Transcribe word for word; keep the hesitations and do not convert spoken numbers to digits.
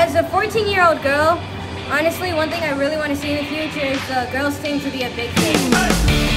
as a fourteen year old girl, honestly, one thing I really want to see in the future is the girls team to be a big thing.